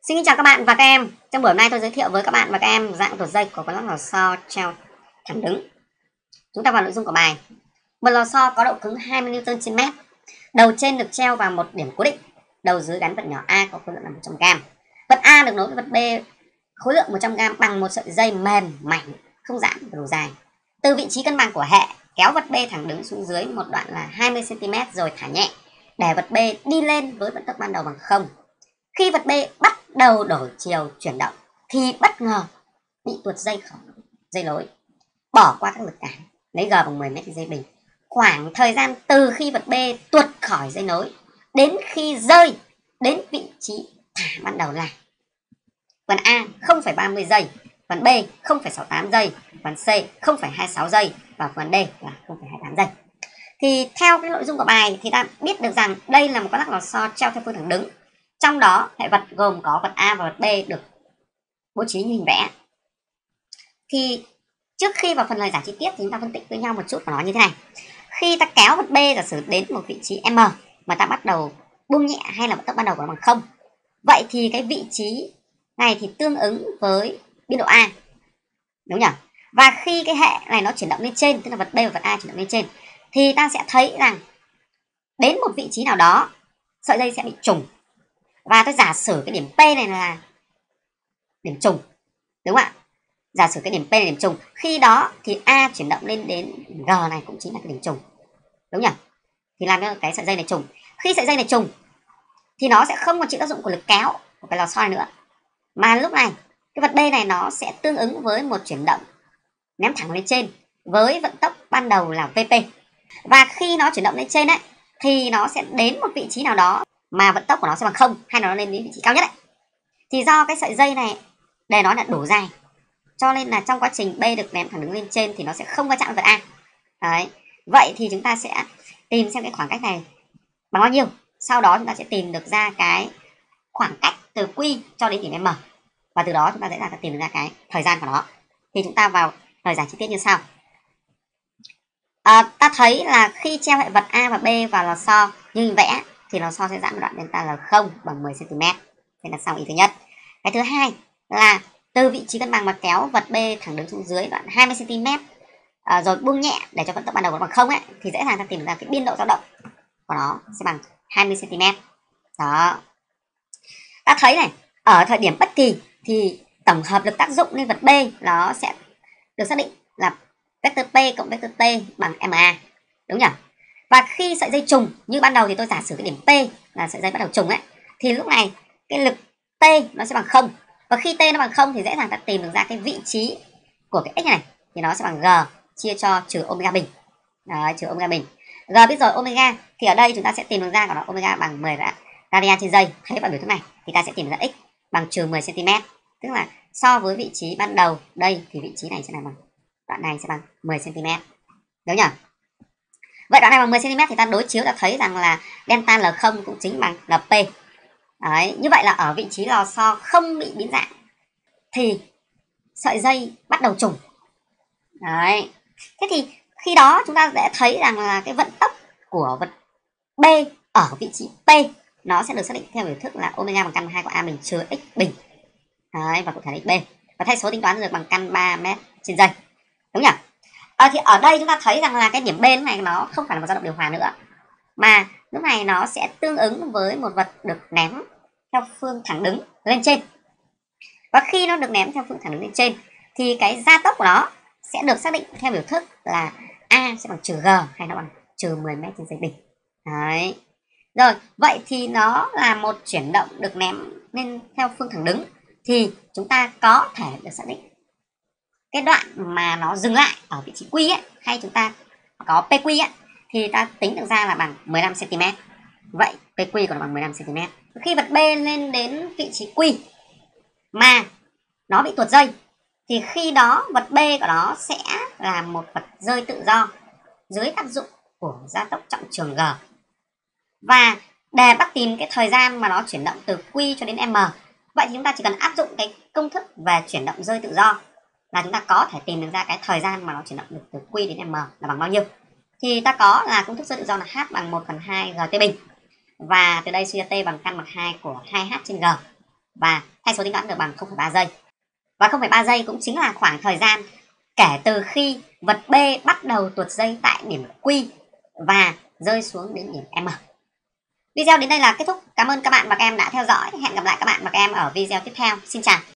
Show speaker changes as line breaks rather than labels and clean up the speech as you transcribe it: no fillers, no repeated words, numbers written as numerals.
Xin chào các bạn và các em. Trong buổi hôm nay tôi giới thiệu với các bạn và các em dạng tuột dây của con lắc lò xo treo thẳng đứng. Chúng ta vào nội dung của bài. Một lò xo có độ cứng 20 N trên mét. Đầu trên được treo vào một điểm cố định. Đầu dưới gắn vật nhỏ A có khối lượng là 100g. Vật A được nối với vật B khối lượng 100g bằng một sợi dây mềm mảnh, không giãn và đủ dài. Từ vị trí cân bằng của hệ, kéo vật B thẳng đứng xuống dưới một đoạn là 20 cm rồi thả nhẹ để vật B đi lên với vận tốc ban đầu bằng 0. Khi vật B bắt đầu đổi chiều chuyển động thì bất ngờ bị tuột dây khỏi dây nối, bỏ qua các lực cản, lấy G bằng 10 m trên giây bình. Khoảng thời gian từ khi vật B tuột khỏi dây nối đến khi rơi đến vị trí thả ban đầu là: phần A 0,30 giây, phần B 0,68 giây, phần C 0,26 giây và phần D là 0,28 giây. Thì theo cái nội dung của bài thì ta biết được rằng đây là một con lắc lò xo treo theo phương thẳng đứng. Trong đó hệ vật gồm có vật A và vật B được bố trí như hình vẽ. Thì trước khi vào phần lời giải chi tiết thì chúng ta phân tích với nhau một chút của nó như thế này. Khi ta kéo vật B giả sử đến một vị trí M mà ta bắt đầu buông nhẹ hay là vận tốc ban đầu của nó bằng 0. Vậy thì cái vị trí này thì tương ứng với biên độ A, đúng nhỉ? Và khi cái hệ này nó chuyển động lên trên, tức là vật B và vật A chuyển động lên trên, thì ta sẽ thấy rằng đến một vị trí nào đó sợi dây sẽ bị trùng. Và tôi giả sử cái điểm P này là điểm trùng, đúng không ạ? Giả sử cái điểm P là điểm trùng, khi đó thì A chuyển động lên đến G này cũng chính là cái điểm trùng, đúng nhỉ? Thì làm cho cái sợi dây này trùng. Khi sợi dây này trùng thì nó sẽ không còn chịu tác dụng của lực kéo của cái lò xo này nữa, mà lúc này cái vật B này nó sẽ tương ứng với một chuyển động ném thẳng lên trên với vận tốc ban đầu là Vp. Và khi nó chuyển động lên trên ấy thì nó sẽ đến một vị trí nào đó mà vận tốc của nó sẽ bằng 0 hay nó lên đến vị trí cao nhất ấy. Thì do cái sợi dây này để nó là đủ dài, cho nên là trong quá trình B được ném thẳng đứng lên trên thì nó sẽ không va chạm với vật A. Đấy. Vậy thì chúng ta sẽ tìm xem cái khoảng cách này bằng bao nhiêu. Sau đó chúng ta sẽ tìm được ra cái khoảng cách từ Q cho đến điểm M. Và từ đó chúng ta dễ dàng tìm được ra cái thời gian của nó. Thì chúng ta vào lời giải chi tiết như sau. Ta thấy là khi treo hệ vật A và B vào lò xo như hình vẽ thì lò xo sẽ giãn đoạn delta L0 bằng 10 cm. Thế là xong ý thứ nhất. Cái thứ hai là từ vị trí cân bằng mà kéo vật B thẳng đứng xuống dưới đoạn 20 cm rồi buông nhẹ để cho vận tốc ban đầu của nó bằng 0 ấy, thì dễ dàng ta tìm được ra cái biên độ dao động của nó sẽ bằng 20 cm. Đó. Ta thấy này, ở thời điểm bất kỳ thì tổng hợp lực tác dụng lên vật B nó sẽ được xác định là vector P cộng vector T bằng MA, đúng nhỉ? Và khi sợi dây trùng như ban đầu thì tôi giả sử cái điểm P là sợi dây bắt đầu trùng ấy, thì lúc này cái lực T nó sẽ bằng 0. Và khi T nó bằng 0 thì dễ dàng ta tìm được ra cái vị trí của cái x này thì nó sẽ bằng G chia cho trừ omega bình. Đấy, trừ omega bình. G biết rồi, omega thì ở đây chúng ta sẽ tìm được ra của nó omega bằng 10 radian trên giây. Thấy vào biểu thức này thì ta sẽ tìm được ra x bằng trừ 10 cm. Tức là so với vị trí ban đầu đây thì vị trí này sẽ là bằng, đoạn này sẽ bằng 10 cm. Đúng nhỉ? Vậy đoạn này bằng 10 cm thì ta đối chiếu ta thấy rằng là delta L0 cũng chính bằng LP. Đấy, như vậy là ở vị trí lò xo không bị biến dạng thì sợi dây bắt đầu trùng. Đấy. Thế thì khi đó chúng ta sẽ thấy rằng là cái vận tốc của vật B ở vị trí P nó sẽ được xác định theo biểu thức là omega bằng căn 2 của A bình trừ x bình. Đấy, và cụ thể là xb. Và thay số tính toán được bằng căn 3 m trên giây. Đúng nhỉ? Thì ở đây chúng ta thấy rằng là cái điểm B lúc này nó không phải là một dao động điều hòa nữa, mà lúc này nó sẽ tương ứng với một vật được ném theo phương thẳng đứng lên trên. Và khi nó được ném theo phương thẳng đứng lên trên thì cái gia tốc của nó sẽ được xác định theo biểu thức là A sẽ bằng trừ G hay nó bằng trừ 10 m trên giây bình. Đấy. Rồi, vậy thì nó là một chuyển động được ném lên theo phương thẳng đứng thì chúng ta có thể được xác định cái đoạn mà nó dừng lại ở vị trí Q ấy, hay chúng ta có PQ ấy, thì ta tính được ra là bằng 15 cm. Vậy PQ của nó bằng 15 cm. Khi vật B lên đến vị trí Q mà nó bị tuột dây thì khi đó vật B của nó sẽ là một vật rơi tự do dưới tác dụng của gia tốc trọng trường G. Và để bắt tìm cái thời gian mà nó chuyển động từ Q cho đến M, vậy thì chúng ta chỉ cần áp dụng cái công thức về chuyển động rơi tự do là chúng ta có thể tìm được ra cái thời gian mà nó chuyển động được từ Q đến M là bằng bao nhiêu. Thì ta có là công thức rơi tự do là H bằng 1/2 GT bình. Và từ đây suy ra T bằng căn bậc 2 của 2H trên G. Và Thay số tính toán được bằng 0,3 giây. Và 0,3 giây cũng chính là khoảng thời gian kể từ khi vật B bắt đầu tuột dây tại điểm Q và rơi xuống đến điểm M. Video đến đây là kết thúc. Cảm ơn các bạn và các em đã theo dõi. Hẹn gặp lại các bạn và các em ở video tiếp theo. Xin chào.